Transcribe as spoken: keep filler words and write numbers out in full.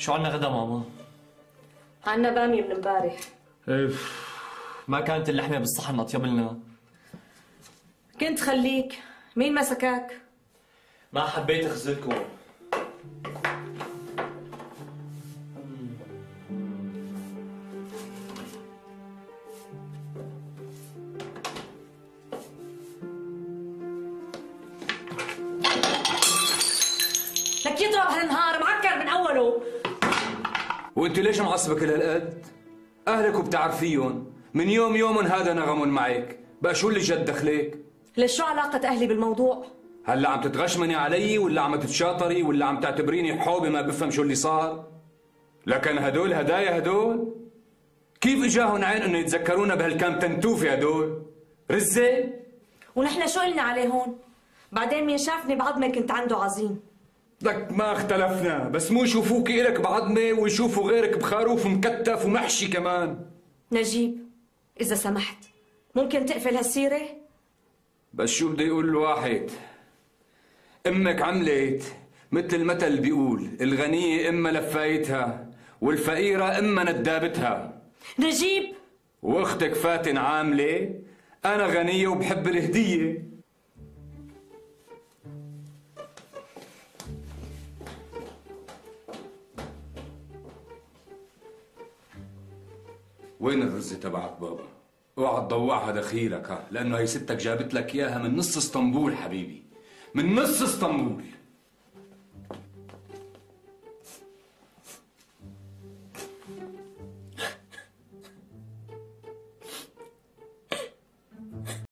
شو عنا غدا ماما؟ عنا بامية من امبارح. اف ما كانت اللحمة بالصحن أطيب لنا. كنت خليك، مين مسكك؟ ما حبيت أخذلكم. لك يضرب هالنهار معكر من أوله. وانت ليش معصبة كل هالقد؟ أهلك وبتعرفيهم، من يوم يوم هذا نغم معك، بقى شو اللي جد دخلك؟ ليش شو علاقة أهلي بالموضوع؟ هلا عم تتغشمني علي ولا عم تتشاطري ولا عم تعتبريني حوبة ما بفهم شو اللي صار؟ لكن هدول هدايا هدول؟ كيف اجاهم عين انه يتذكرونا بهالكام تنتوفي هدول؟ رزة؟ ونحن شو قلنا عليه هون؟ بعدين مين شافني بعظمة كنت عنده عظيم. لك ما اختلفنا، بس مو يشوفوكي إلك بعظمة ويشوفوا غيرك بخروف مكتف ومحشي كمان. نجيب إذا سمحت ممكن تقفل هالسيرة؟ بس شو بده يقول الواحد؟ امك عملت مثل المثل بيقول الغنية اما لفايتها والفقيرة اما ندابتها. نجيب واختك فاتن عاملة انا غنية وبحب الهدية. وين الرزة تبعك بابا؟ اوعى تضوعها دخيلك ها، لانه هي ستك جابت لك اياها من نص اسطنبول حبيبي، من نص اسطنبول.